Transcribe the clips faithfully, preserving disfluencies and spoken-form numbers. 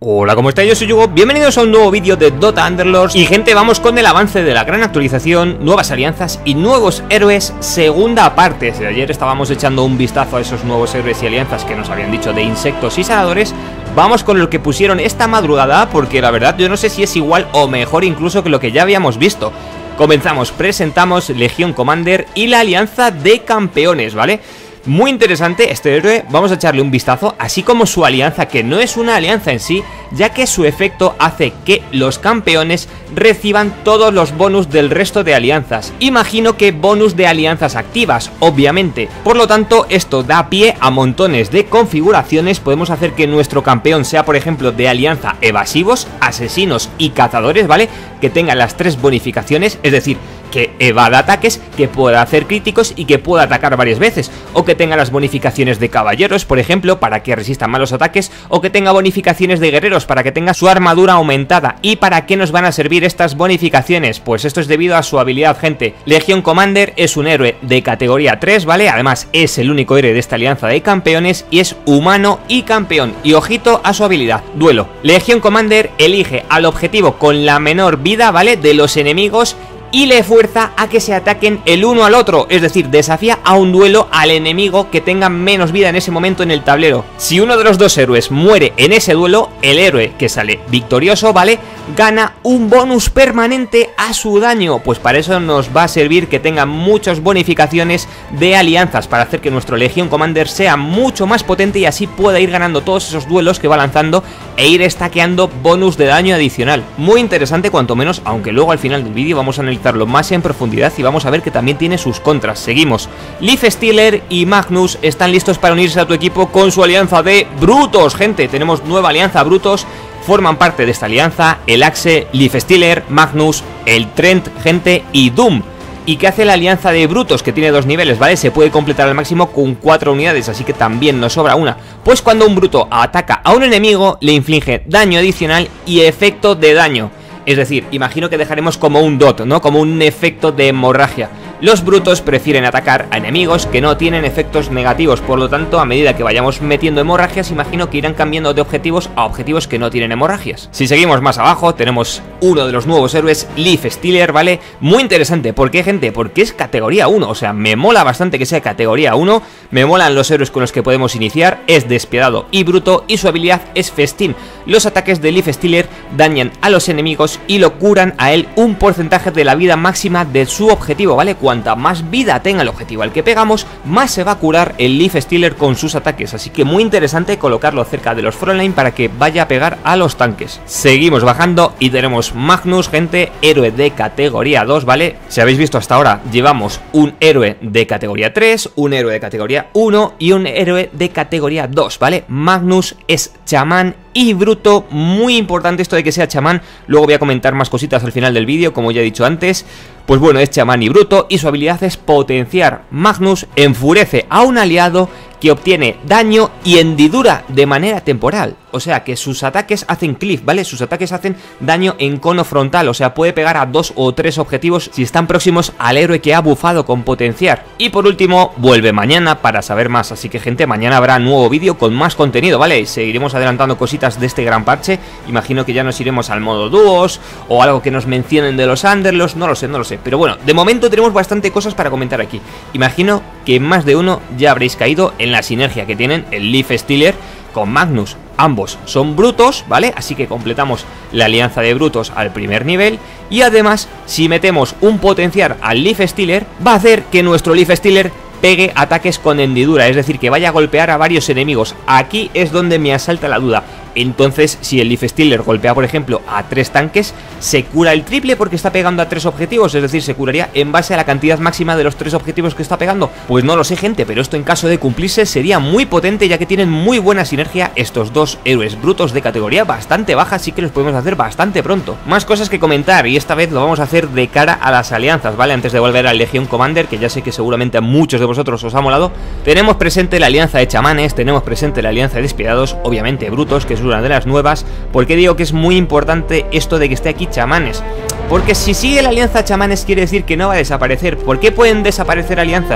Hola, ¿cómo estáis? Yo soy Yugo, bienvenidos a un nuevo vídeo de Dota Underlords. Y gente, vamos con el avance de la gran actualización, nuevas alianzas y nuevos héroes, segunda parte. Si ayer estábamos echando un vistazo a esos nuevos héroes y alianzas que nos habían dicho de insectos y sanadores, vamos con lo que pusieron esta madrugada, porque la verdad yo no sé si es igual o mejor incluso que lo que ya habíamos visto. Comenzamos, presentamos Legión Commander y la alianza de campeones, ¿vale? Muy interesante este héroe, vamos a echarle un vistazo, así como su alianza, que no es una alianza en sí, ya que su efecto hace que los campeones reciban todos los bonus del resto de alianzas. Imagino que bonus de alianzas activas, obviamente. Por lo tanto, esto da pie a montones de configuraciones. Podemos hacer que nuestro campeón sea, por ejemplo, de alianza evasivos, asesinos y cazadores, ¿vale? Que tenga las tres bonificaciones, es decir, que evada ataques, que pueda hacer críticos y que pueda atacar varias veces, o que tenga las bonificaciones de caballeros, por ejemplo, para que resista malos ataques, o que tenga bonificaciones de guerreros para que tenga su armadura aumentada. ¿Y para qué nos van a servir estas bonificaciones? Pues esto es debido a su habilidad, gente. Legión Commander es un héroe de categoría tres, ¿vale? Además es el único héroe de esta alianza de campeones y es humano y campeón. Y ojito a su habilidad, duelo. Legión Commander elige al objetivo con la menor vida, ¿vale? De los enemigos, y le fuerza a que se ataquen el uno al otro, es decir, desafía a un duelo al enemigo que tenga menos vida en ese momento en el tablero. Si uno de los dos héroes muere en ese duelo, el héroe que sale victorioso, ¿vale?, gana un bonus permanente a su daño. Pues para eso nos va a servir que tenga muchas bonificaciones de alianzas, para hacer que nuestro Legión Commander sea mucho más potente y así pueda ir ganando todos esos duelos que va lanzando e ir stackeando bonus de daño adicional. Muy interesante cuanto menos, aunque luego al final del vídeo vamos a analizarlo más en profundidad y vamos a ver que también tiene sus contras. Seguimos. Leaf Stealer y Magnus están listos para unirse a tu equipo con su alianza de Brutos. Gente, tenemos nueva alianza Brutos. Forman parte de esta alianza el Axe, Leaf Stealer, Magnus, el Trent, gente, y Doom. ¿Y qué hace la alianza de Brutos? Que tiene dos niveles, ¿vale? Se puede completar al máximo con cuatro unidades, así que también nos sobra una. Pues cuando un bruto ataca a un enemigo, le inflige daño adicional y efecto de daño. Es decir, imagino que dejaremos como un dot, ¿no? Como un efecto de hemorragia. Los brutos prefieren atacar a enemigos que no tienen efectos negativos, por lo tanto, a medida que vayamos metiendo hemorragias, imagino que irán cambiando de objetivos a objetivos que no tienen hemorragias. Si seguimos más abajo, tenemos uno de los nuevos héroes, Leaf Stealer, ¿vale? Muy interesante. ¿Por qué, gente? Porque es categoría uno, o sea, me mola bastante que sea categoría uno, me molan los héroes con los que podemos iniciar, es despiadado y bruto, y su habilidad es festín. Los ataques de Leaf Stealer dañan a los enemigos y lo curan a él un porcentaje de la vida máxima de su objetivo, ¿vale? Cuanta más vida tenga el objetivo al que pegamos, más se va a curar el Leaf Stealer con sus ataques, así que muy interesante colocarlo cerca de los frontline para que vaya a pegar a los tanques. Seguimos bajando y tenemos Magnus, gente, héroe de categoría dos, ¿vale? Si habéis visto hasta ahora, llevamos un héroe de categoría tres, un héroe de categoría uno y un héroe de categoría dos, ¿vale? Magnus es chamán y bruto, muy importante esto de que sea chamán, luego voy a comentar más cositas al final del vídeo, como ya he dicho antes. Pues bueno, es chamán y bruto y su habilidad es potenciar. Magnus enfurece a un aliado que obtiene daño y hendidura de manera temporal. O sea que sus ataques hacen cliff, ¿vale? Sus ataques hacen daño en cono frontal, o sea, puede pegar a dos o tres objetivos si están próximos al héroe que ha bufado con potenciar. Y por último, vuelve mañana para saber más, así que, gente, mañana habrá nuevo vídeo con más contenido, ¿vale? Seguiremos adelantando cositas de este gran parche. Imagino que ya nos iremos al modo dúos o algo que nos mencionen de los Underlords, no lo sé, no lo sé. Pero bueno, de momento tenemos bastante cosas para comentar aquí. Imagino que más de uno ya habréis caído en la sinergia que tienen el Leaf Stealer con Magnus. Ambos son brutos, ¿vale? Así que completamos la alianza de brutos al primer nivel. Y además, si metemos un potenciar al Leaf Stealer, va a hacer que nuestro Leaf Stealer pegue ataques con hendidura, es decir, que vaya a golpear a varios enemigos. Aquí es donde me asalta la duda. Entonces, si el Leaf Stealer golpea, por ejemplo, a tres tanques, ¿se cura el triple porque está pegando a tres objetivos? Es decir, ¿se curaría en base a la cantidad máxima de los tres objetivos que está pegando? Pues no lo sé, gente, pero esto en caso de cumplirse sería muy potente, ya que tienen muy buena sinergia estos dos héroes brutos de categoría bastante baja, así que los podemos hacer bastante pronto. Más cosas que comentar, y esta vez lo vamos a hacer de cara a las alianzas, ¿vale? Antes de volver a Legión Commander, que ya sé que seguramente a muchos de vosotros os ha molado, tenemos presente la alianza de chamanes, tenemos presente la alianza de despiadados, obviamente brutos, que es una de las nuevas. ¿Por qué digo que es muy importante esto de que esté aquí chamanes? Porque si sigue la alianza chamanes quiere decir que no va a desaparecer. ¿Por qué pueden desaparecer alianzas?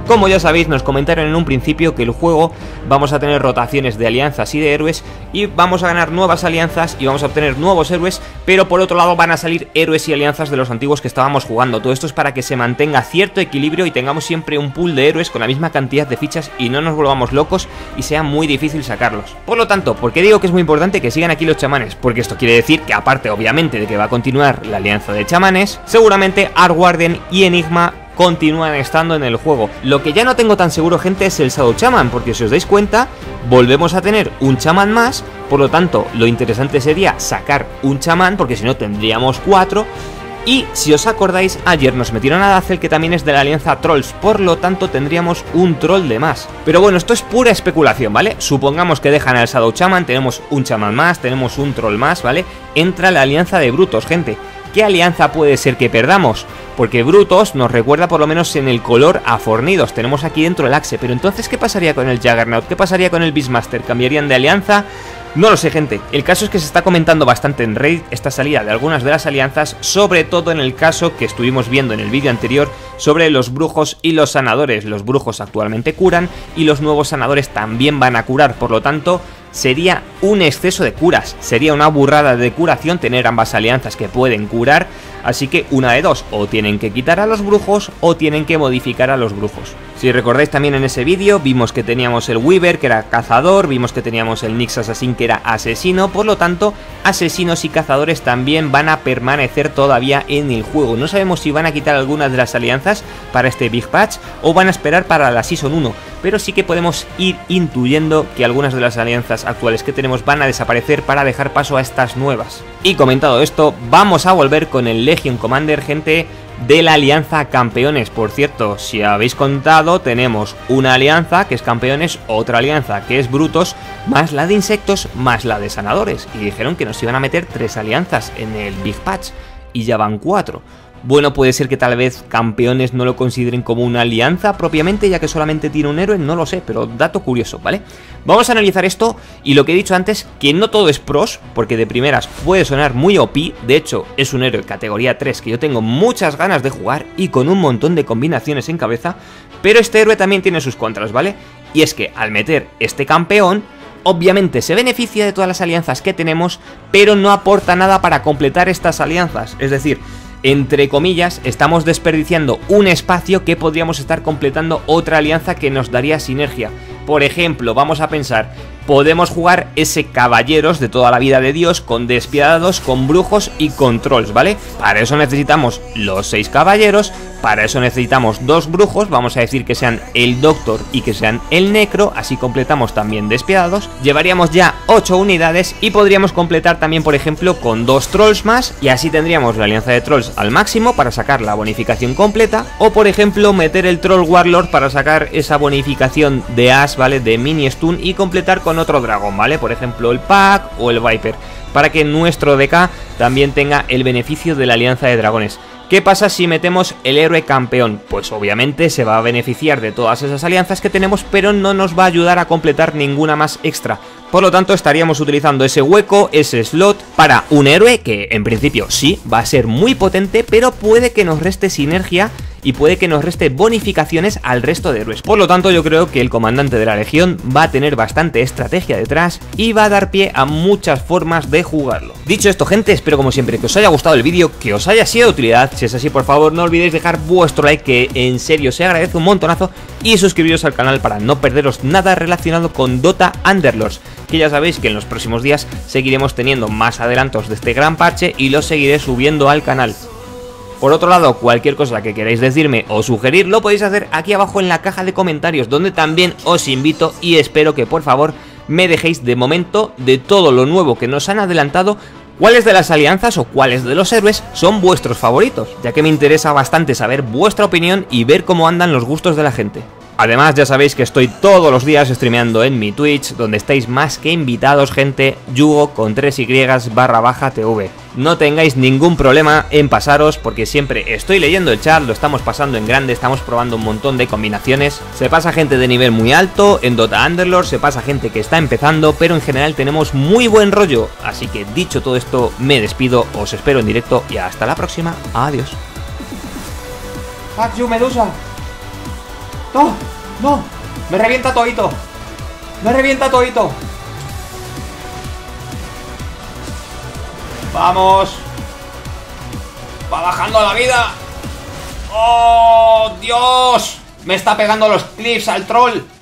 Como ya sabéis, nos comentaron en un principio que el juego vamos a tener rotaciones de alianzas y de héroes y vamos a ganar nuevas alianzas y vamos a obtener nuevos héroes, pero por otro lado van a salir héroes y alianzas de los antiguos que estábamos jugando. Todo esto es para que se mantenga cierto equilibrio y tengamos siempre un pool de héroes con la misma cantidad de fichas y no nos volvamos locos y sea muy difícil sacarlos. Por lo tanto, ¿por qué digo que es muy importante que sigan aquí los chamanes? Porque esto quiere decir que aparte obviamente de que va a continuar la alianza de chamanes, seguramente Artguardian y Enigma continúan estando en el juego. Lo que ya no tengo tan seguro, gente, es el Shadow Shaman, porque si os dais cuenta, volvemos a tener un chamán más, por lo tanto, lo interesante sería sacar un chamán, porque si no tendríamos cuatro. Y si os acordáis, ayer nos metieron a Dazzle, que también es de la alianza Trolls, por lo tanto tendríamos un troll de más. Pero bueno, esto es pura especulación, ¿vale? Supongamos que dejan al Shadow Shaman, tenemos un chamán más, tenemos un troll más, ¿vale? Entra la alianza de Brutos, gente. ¿Qué alianza puede ser que perdamos? Porque Brutos nos recuerda por lo menos en el color a Fornidos. Tenemos aquí dentro el Axe, pero entonces ¿qué pasaría con el Juggernaut? ¿Qué pasaría con el Beastmaster? ¿Cambiarían de alianza? No lo sé, gente. El caso es que se está comentando bastante en Reddit esta salida de algunas de las alianzas, sobre todo en el caso que estuvimos viendo en el vídeo anterior sobre los brujos y los sanadores. Los brujos actualmente curan y los nuevos sanadores también van a curar, por lo tanto sería un exceso de curas, sería una burrada de curación tener ambas alianzas que pueden curar, así que una de dos, o tienen que quitar a los brujos o tienen que modificar a los brujos. Si recordáis también en ese vídeo vimos que teníamos el Weaver que era cazador, vimos que teníamos el Nyx Assassin que era asesino, por lo tanto asesinos y cazadores también van a permanecer todavía en el juego. No sabemos si van a quitar algunas de las alianzas para este Big Patch o van a esperar para la Season uno, pero sí que podemos ir intuyendo que algunas de las alianzas actuales que tenemos van a desaparecer para dejar paso a estas nuevas. Y comentado esto, vamos a volver con el Legion Commander, gente, de la alianza Campeones. Por cierto, si habéis contado, tenemos una alianza que es Campeones, otra alianza que es Brutos, más la de Insectos, más la de Sanadores. Y dijeron que nos iban a meter tres alianzas en el Big Patch y ya van cuatro. Bueno, puede ser que tal vez Campeones no lo consideren como una alianza propiamente, ya que solamente tiene un héroe, no lo sé, pero dato curioso, ¿vale? Vamos a analizar esto y lo que he dicho antes, que no todo es pros, porque de primeras puede sonar muy O P, de hecho es un héroe categoría tres que yo tengo muchas ganas de jugar y con un montón de combinaciones en cabeza, pero este héroe también tiene sus contras, ¿vale? Y es que al meter este campeón, obviamente se beneficia de todas las alianzas que tenemos, pero no aporta nada para completar estas alianzas, es decir, entre comillas, estamos desperdiciando un espacio que podríamos estar completando otra alianza que nos daría sinergia. Por ejemplo, vamos a pensar, podemos jugar ese caballeros de toda la vida de Dios con despiadados, con brujos y con trolls, ¿vale? Para eso necesitamos los seis caballeros, para eso necesitamos dos brujos, vamos a decir que sean el Doctor y que sean el Necro, así completamos también despiadados, llevaríamos ya ocho unidades y podríamos completar también, por ejemplo, con dos trolls más y así tendríamos la alianza de trolls al máximo para sacar la bonificación completa, o por ejemplo meter el Troll Warlord para sacar esa bonificación de As, ¿vale? De mini stun y completar con otro dragón, ¿vale? Por ejemplo el Pack o el Viper, para que nuestro D K también tenga el beneficio de la alianza de dragones. ¿Qué pasa si metemos el héroe campeón? Pues obviamente se va a beneficiar de todas esas alianzas que tenemos, pero no nos va a ayudar a completar ninguna más extra. Por lo tanto estaríamos utilizando ese hueco, ese slot, para un héroe que en principio sí, va a ser muy potente, pero puede que nos reste sinergia y puede que nos reste bonificaciones al resto de héroes. Por lo tanto, yo creo que el comandante de la legión va a tener bastante estrategia detrás y va a dar pie a muchas formas de jugarlo. Dicho esto, gente, espero como siempre que os haya gustado el vídeo, que os haya sido de utilidad. Si es así, por favor, no olvidéis dejar vuestro like, que en serio se agradece un montonazo, y suscribiros al canal para no perderos nada relacionado con Dota Underlords, que ya sabéis que en los próximos días seguiremos teniendo más adelantos de este gran parche y los seguiré subiendo al canal. Por otro lado, cualquier cosa que queráis decirme o sugerir lo podéis hacer aquí abajo en la caja de comentarios, donde también os invito y espero que por favor me dejéis de momento de todo lo nuevo que nos han adelantado, cuáles de las alianzas o cuáles de los héroes son vuestros favoritos, ya que me interesa bastante saber vuestra opinión y ver cómo andan los gustos de la gente. Además, ya sabéis que estoy todos los días streameando en mi Twitch, donde estáis más que invitados, gente, Yugo con tres y barra baja tv. No tengáis ningún problema en pasaros, porque siempre estoy leyendo el chat, lo estamos pasando en grande, estamos probando un montón de combinaciones. Se pasa gente de nivel muy alto en Dota Underlords, se pasa gente que está empezando, pero en general tenemos muy buen rollo. Así que dicho todo esto, me despido, os espero en directo y hasta la próxima. Adiós. ¡Fuck you, Medusa! ¡No! ¡No! ¡Me revienta todito! ¡Me revienta todito! ¡Vamos! ¡Va bajando la vida! ¡Oh, Dios! Me está pegando los cliffs al troll.